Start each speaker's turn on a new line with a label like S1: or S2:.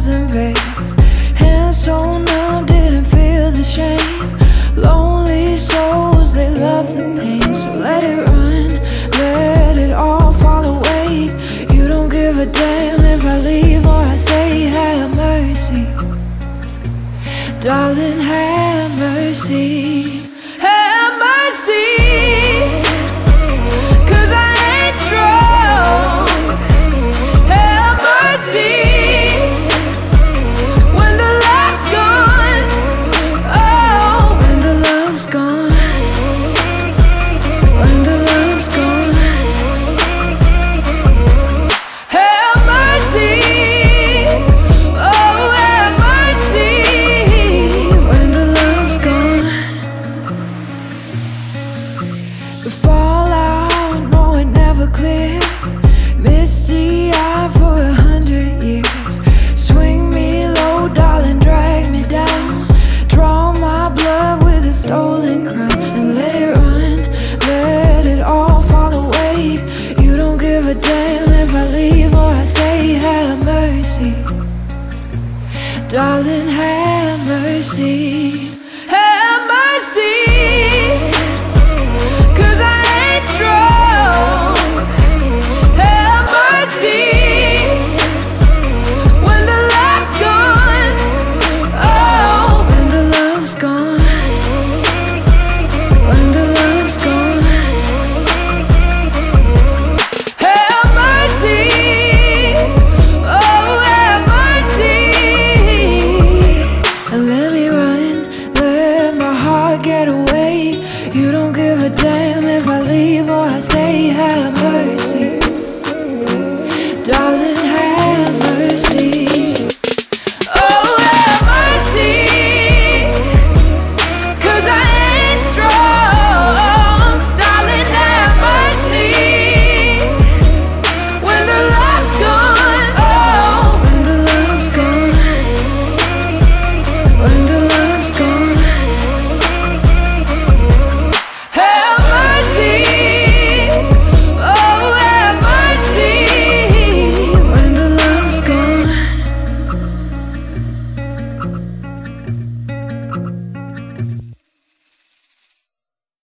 S1: 1,000 veils. Hands so numb, didn't feel the shame. Lonely souls, they love the pain. So let it run, let it all fall away. You don't give a damn if I leave or I stay. Have mercy, darling, have mercy. Have mercy, 'cause I ain't strong. Have mercy when the love's gone. Oh, when the love's gone. When the love's gone. Have mercy. Oh, have mercy when the love's gone. The fallout, no, it never clears. Misty eye for 100 years. Swing me low, darling, drag me down. Draw my blood with a stolen crown. And let it run, let it all fall away. You don't give a damn if I leave or I stay. Have mercy, darling, have mercy.